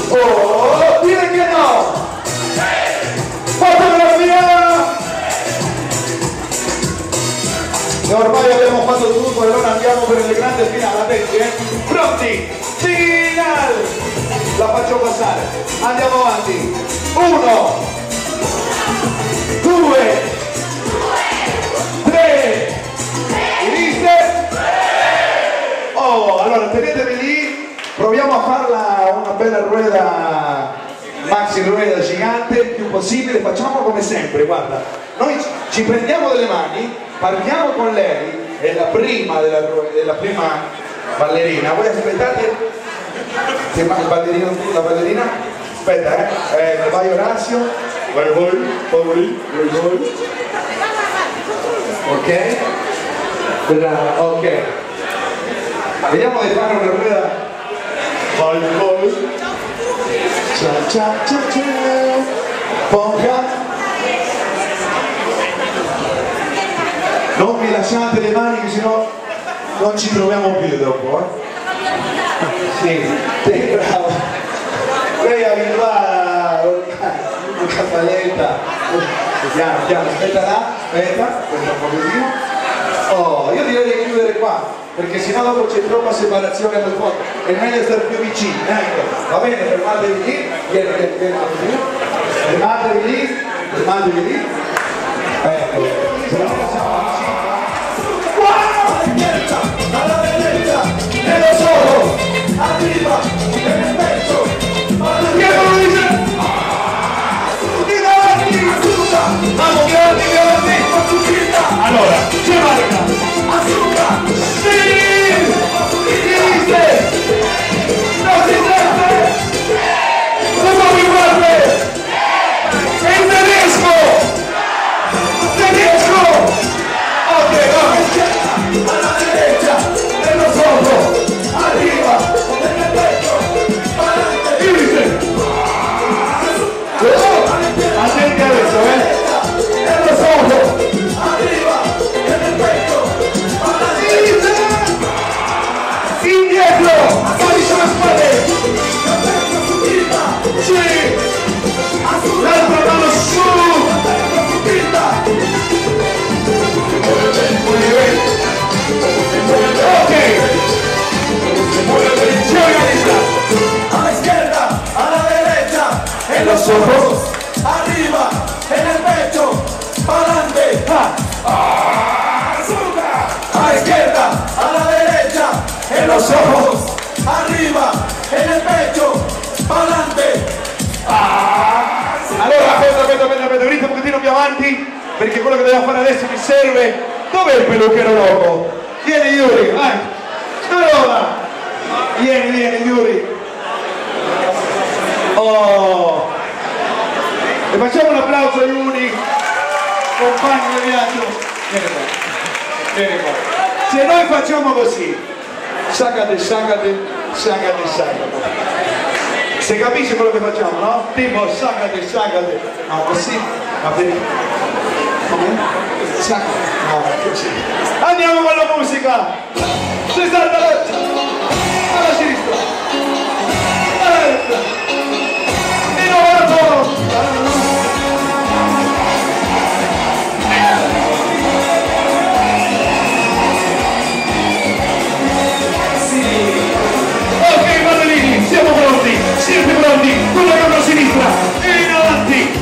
Oh, dire che no! Fotografia! E ormai abbiamo fatto tutto e allora andiamo per il grande finale, attenti, pronti? Finale! La faccio passare, andiamo avanti. 1, 2, 3, finite? Oh, allora tenetevi lì, proviamo a farla una bella rueda, maxi rueda gigante, il più possibile, facciamo come sempre, guarda, noi ci prendiamo delle mani, partiamo con lei, è la prima della prima ballerina, voi aspettate, il ballerino, la ballerina, aspetta vai Orazio, vai voi, ok? Ok, vediamo di fare una rueda, vai, ciao ciao ciao ciao, ponga. Non vi lasciate le mani che sennò non ci troviamo più dopo, Sì, bravo. Lei è abituata una cappelletta. Piano, piano, aspetta là, aspetta un pochettino. Oh, io direi di chiudere qua, perché sennò dopo c'è troppa separazione nel fondo. È meglio stare più vicini, ecco. Va bene, fermatevi lì, vieni, fermatevi lì. Ecco, se no facciamo vicini. Alla bellezza dello solo arriva nel petto allora c'è marca asciuga sì dice non si sente non mi guarda è in tedesco ok va alla derecha dello solo arriva nel petto dice attenti adesso dello solo arriva nel petto indietro poi sulle spalle sì l'altra mano su ok alla izquierda alla derecha en los ojos arriba en el pecho pa'lante a la izquierda a la derecha en los ojos arriba en el pecho pa'lante allora aspetta venite un pochettino più avanti perché quello che dobbiamo fare adesso mi serve. Dov'è il peluchero loco? Vieni Yuri, vai! Allora! Vieni Yuri! Oh! E facciamo un applauso a Yuri, compagno di viaggio! Vieni qua! Se noi facciamo così, sacate! Se capisci quello che facciamo, no? Tipo sacate! No, così, va bene? No, così. Andiamo con la musica! Si salta alla sinistra! Alla destra! Di nuovo alla ok, ballerini, siamo pronti! Siete pronti? Con la gamba sinistra! E in avanti!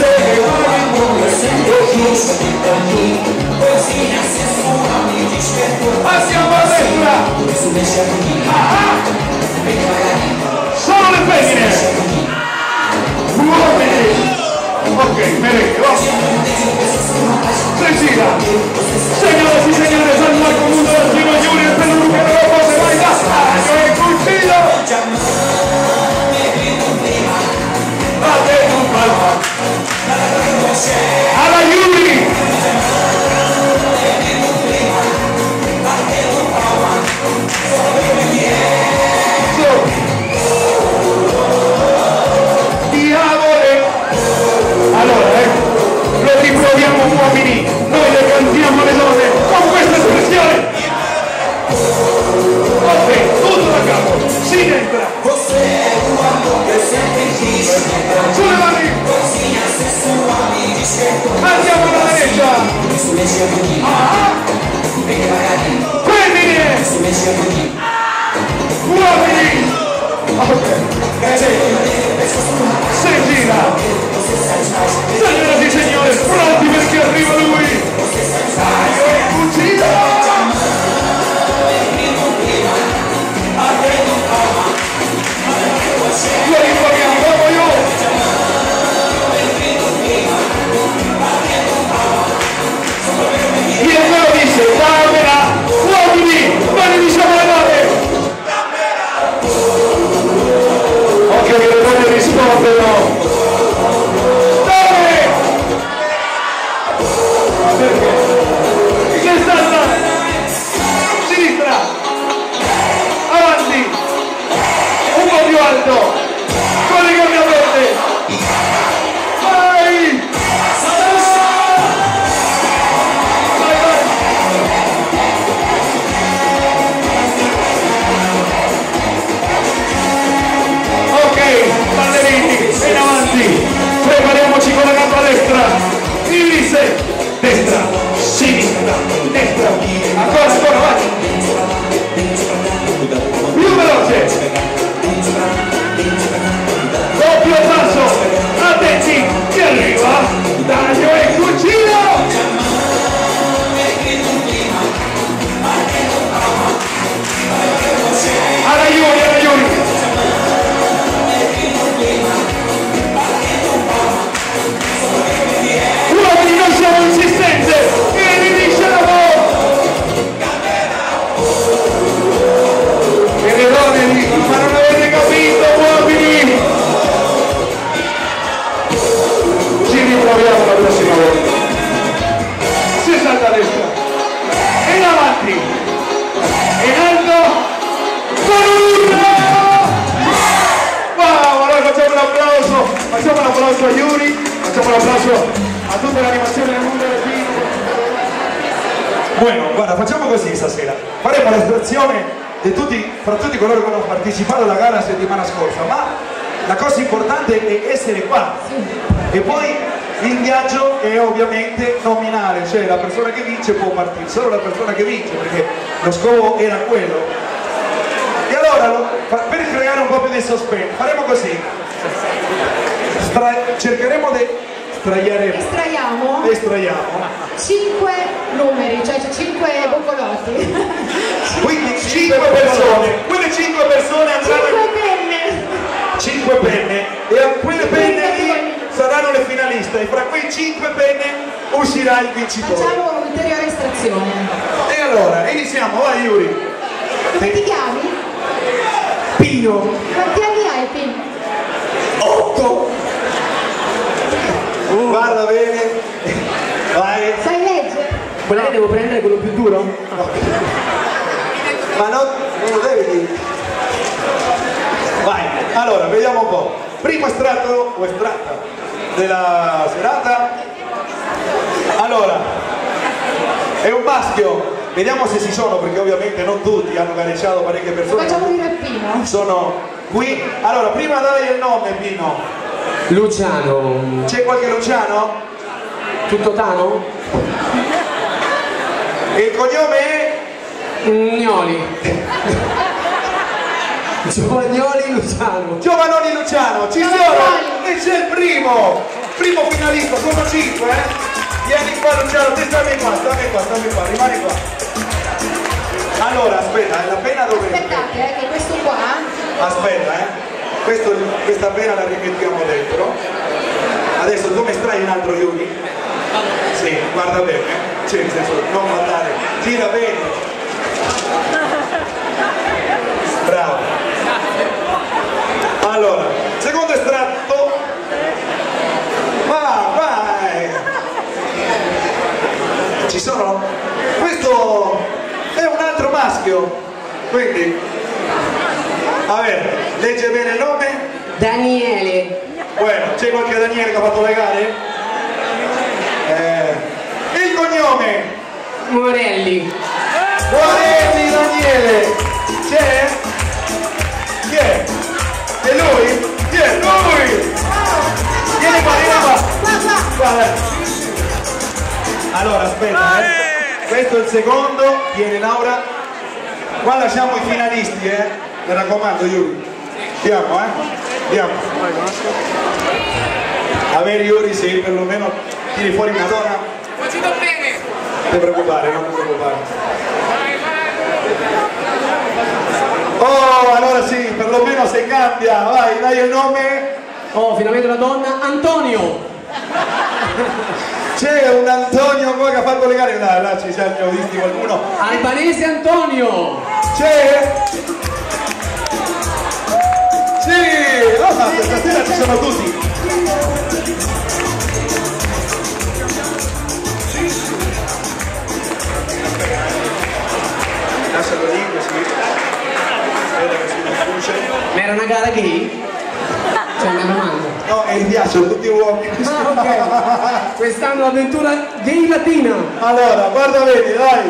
Passiamo a destra! Solo le femmine! Uomini! Ok, merengue, va! Cecilia! Signore, sono Marco Mundo del primo Giulio, il peluche che non lo posso mai dare! Il cucino! Vate un palma! Alla Yuri! Diavole! Allora, lo riproviamo uomini, noi le cantiamo le donne con questa espressione! Femmine! Uomini! Si gira! Signore e signori, pronti perché arriva lui! Taglio e cucina! Lo rimponiamo, vamos io! Io me lo dice, camera, uomini, non ne diciamo le note! Occhio che le donne rispondono! Dove? Perché? C'è stata! Sinistra! Avanti! Un po' più alto! Con le gambe aperte! Vai! Vai, vai! Ok, ballerini, in avanti! Prepariamoci con la gamba destra! Irise! Destra! Sinistra! Destra! Ancora, ancora, vai! Più veloce! Doppio passo, attenti, che arriva, taglio e cucino! Alla Iuri, alla Iuri! Uomini, noi siamo insistenze e vi diciamo! E le donne dicono, ma non avete capito, uomini! Ci riproviamo la prossima volta. Si salta a destra. E in avanti. In alto. Con un urlo! Wow, allora facciamo un applauso. Facciamo un applauso a Yuri. Facciamo un applauso a tutta l'animazione del mondo del film. Bueno, guarda, facciamo così stasera. Faremo l'estrazione fra tutti coloro che hanno partecipato alla gara la settimana scorsa, ma la cosa importante è essere qua. E poi il viaggio è ovviamente nominale, cioè la persona che vince può partire, solo la persona che vince, perché lo scopo era quello. E allora, per creare un po' più di suspense, faremo così. Cercheremo di estraiamo 5 numeri, cioè 5 boccolotti. Quindi 5 persone, quelle 5 persone andranno 5 penne e a quelle penne lì saranno le finaliste e fra quei 5 penne uscirà il vincitore. Facciamo un'ulteriore estrazione. E allora, iniziamo, vai Yuri. Come ti chiami? Pino. Quanti anni hai Pino? 8. Guarda bene. Vai. Sai leggere? Quella che devo prendere quello più duro? No. Ma non lo devi dire. Vai, allora, vediamo un po'. Primo estratto o estratta della serata. Allora, è un maschio. Vediamo se ci sono, perché ovviamente non tutti hanno gareggiato, parecchie persone. Facciamo dire Pino. Sono qui. Allora, prima dai il nome, Pino. Luciano. C'è qualche Luciano? Tutto Tano? E il cognome è? Gnoli. Giovagnoli Luciano. Giovanoni Luciano, ci sono! E c'è il primo finalista, sono 5, Vieni qua Luciano, te stammi qua, rimani qua. Allora, aspetta, la penna dove? Aspettate, che questo qua. Aspetta, questa penna la rimettiamo dentro. Adesso tu mi estrai un altro Yuri? Sì, guarda bene, cioè nel senso, non guardare, gira bene. Bravo. Allora, secondo estratto. Vai! Ci sono? Questo è un altro maschio, quindi a ver, legge bene il nome? Daniele. Bueno, c'è qualche Daniele che ha fatto le gare? Il cognome? Morelli. Morelli Daniele. C'è? Chi è? È lui? Chi è? Lui! Vieni qua, vieni qua! Guarda. Allora, aspetta, questo è il secondo, viene Laura. Qua lasciamo i finalisti, mi raccomando, Yuri. Andiamo, andiamo. Avere Yuri, sì, perlomeno tiri fuori una donna. Facito bene! Non ti preoccupare, non ti preoccupare. Oh, allora sì, perlomeno se cambia, vai, dai il nome. Oh, finalmente una donna, Antonio! C'è un Antonio qua che ha fatto le gare, là ci siamo visti qualcuno. Albanese Antonio! C'è? Sì! Oh, ma stasera ci sono tutti! Lascialo lì così. Spera che si diffuge. Ma era una gara gay? Cioè una domanda. No, e mi piacciono tutti uomini. Ah, ok. Quest'anno l'avventura gay latina. Allora, guarda, vedi, dai.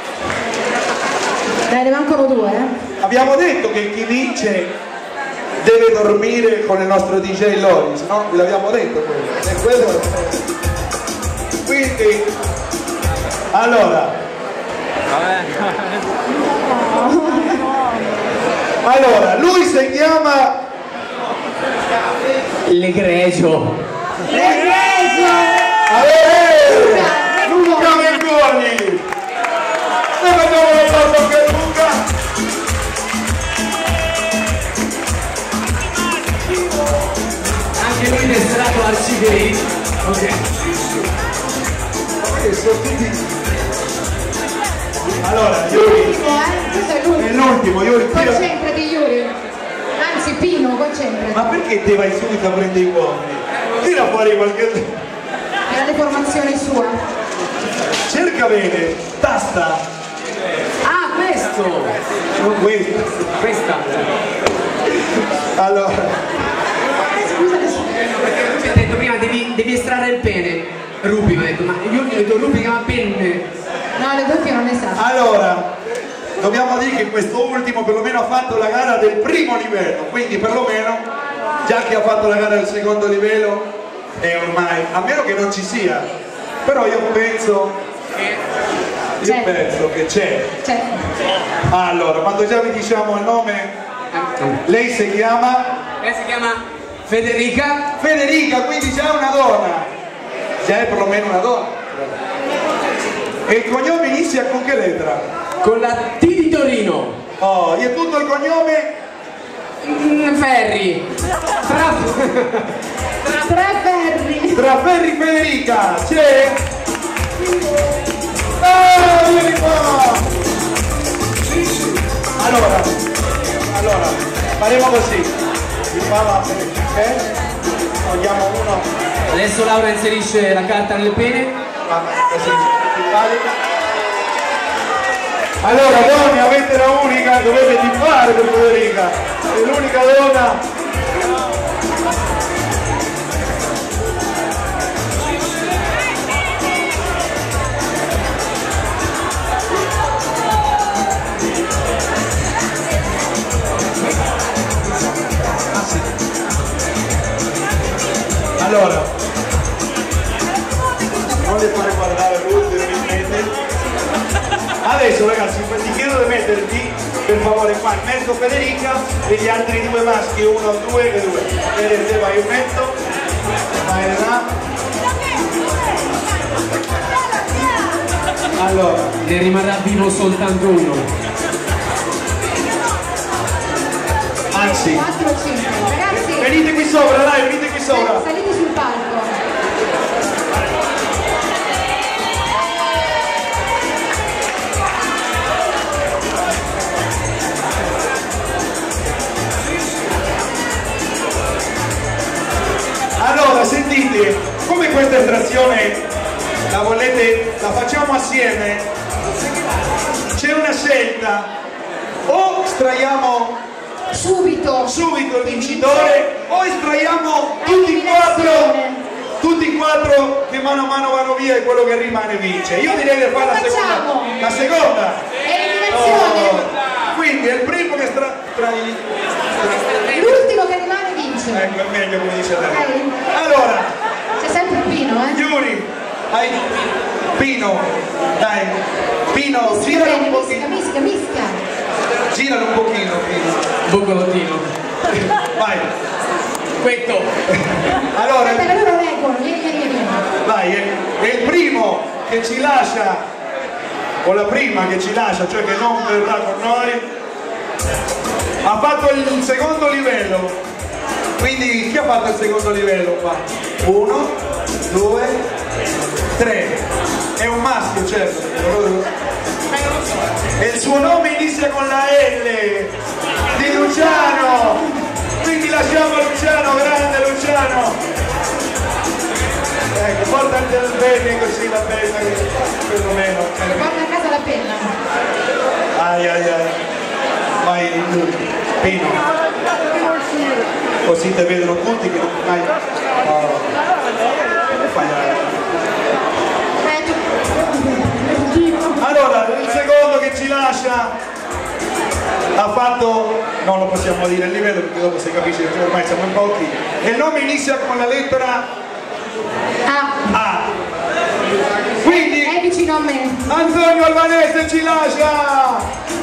Dai, ne mancano due, Abbiamo detto che chi vince deve dormire con il nostro DJ Loris, no? Ve l'abbiamo detto quello. Quindi, allora, lui si chiama L'egregio. Luca Mengoni. Noi facciamo un applauso anche a Luca. Anche lui destinato arcigay. Ok. Sono tutti... Allora, Yuri, Questo è è l'ultimo. l'ultimo, Yuri, tira. Concentrati, Yuri. Anzi, Pino, concentrati. Ma perché te vai subito a prendere i uomini? Tira fuori qualche... È la deformazione sua. Cerca bene, tasta. Ah, questo! Non questo. Questa. Allora, Perché tu mi hai detto prima devi estrarre il pene. Rupi mi ha detto, ma io gli ho detto Rupi chiama penne. No, le doppie non ne sa. allora, dobbiamo dire che questo ultimo perlomeno ha fatto la gara del primo livello, quindi perlomeno, già che ha fatto la gara del secondo livello, è ormai, a meno che non ci sia, però io penso che c'è. Cioè, Allora, quando già vi diciamo il nome, lei si chiama Lei si chiama Federica. Federica, quindi già è una donna, già è perlomeno una donna. E il cognome inizia con che lettera? Con la T di Torino. Oh, e tutto il cognome? Ferri. tre ferri. Traferri Federica, c'è? Ah, vieni qua! Allora, faremo così. Si fa la togliamo uno, Adesso Laura inserisce la carta nel pene. così, simpatica. Allora, donne, avete la unica, dovete tifare per Federica, è l'unica donna. Allora, non le fare guardare l'ultimo, adesso ragazzi ti chiedo di metterti per favore qua in mezzo Federica e gli altri due maschi, 1, 2 e 2. Vedete, vai in mezzo, vai là. Allora, Ne rimarrà vivo soltanto uno. anzi, 4 5. Ragazzi, venite qui sopra, dai, venite qui sopra. salite sul palco. Allora, sentite, come questa estrazione la facciamo assieme, c'è una scelta, o estraiamo Subito. subito il vincitore o estraiamo tutti e quattro che mano a mano vanno via e quello che rimane vince. Io direi di fare la seconda. Facciamo. La seconda. Eliminazione. Oh, quindi è il primo che L'ultimo che rimane vince. ecco, è meglio come dice lei. Ok. Allora, C'è sempre Pino, Yuri, Pino, dai. Pino, giralo un pochino. Mischia. Giralo un pochino, Pino. Boccolottino. Vai. Questo. Allora, Aspetta, loro leggono, vieni. vai, è il primo che ci lascia, o la prima che ci lascia, cioè che non verrà con noi, ha fatto il secondo livello. Quindi chi ha fatto il secondo livello qua? 1, 2, 3. È un maschio, certo. E il suo nome inizia con la L di Luciano. Quindi lasciamo Luciano, grande Luciano. Ecco, portati al bene così la penna, perlomeno. Porta a casa la penna. Ai. Vai, Pino. Così te vedono tutti che non fai. Come fai Allora, il secondo che ci lascia ha fatto, non lo possiamo dire il livello perché dopo si capisce che ormai siamo in pochi, e il nome inizia con la lettera A. Quindi è vicino a me. Antonio Albanese ci lascia.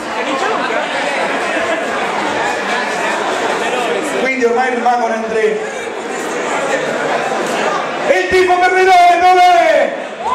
Quindi ormai rimangono in 3. E il tifo per Menone dov'è?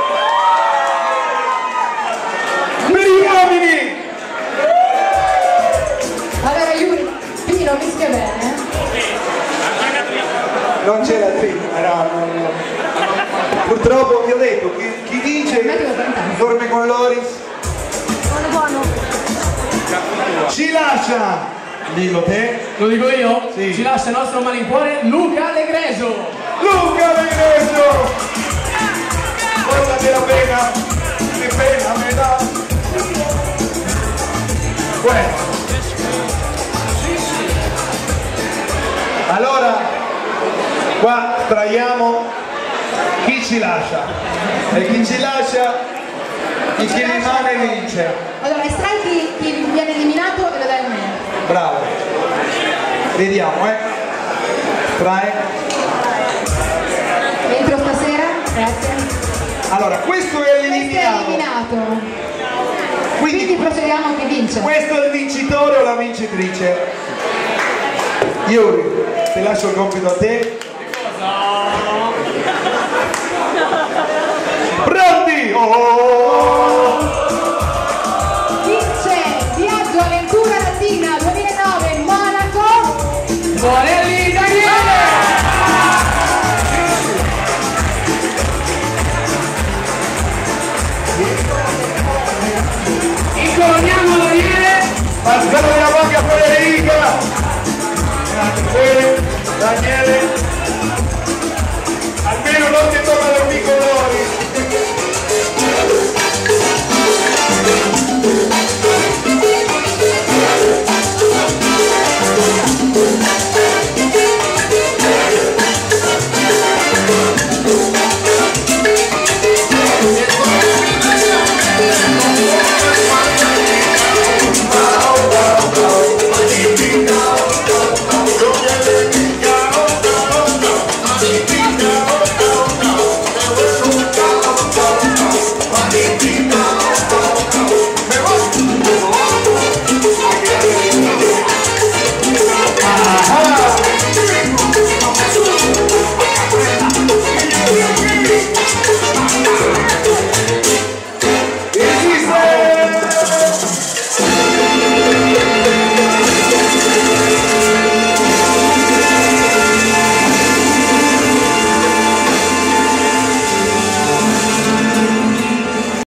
Per gli uomini! Allora Yuri, Pino, mischia bene. Non c'era il film, no. Purtroppo vi ho detto, chi vince dorme con Loris. Buono. Ci lascia! Dillo te. Lo dico io? Sì. Ci lascia il nostro malincuore Luca Legreso. Luca Legreso! Portati la pena, che pena me dà. Allora, qua traiamo chi ci lascia. E chi ci lascia, chi rimane vince. Allora, estrai chi viene eliminato e lo dai a me. Bravo. Vediamo, Trae. Entro stasera, grazie. Allora, questo è Questo è eliminato. eliminato. Quindi Quindi procediamo a chi vince. questo è il vincitore o la vincitrice. Yuri, ti lascio il compito a te. Pronti? Oh! Vince Viaggio Avventura Latina 2009 Monaco. Morelli Daniele! Incoloniamo Daniele! Pascalo della banca Federica! Grazie, Daniele! Almeno non ti tocca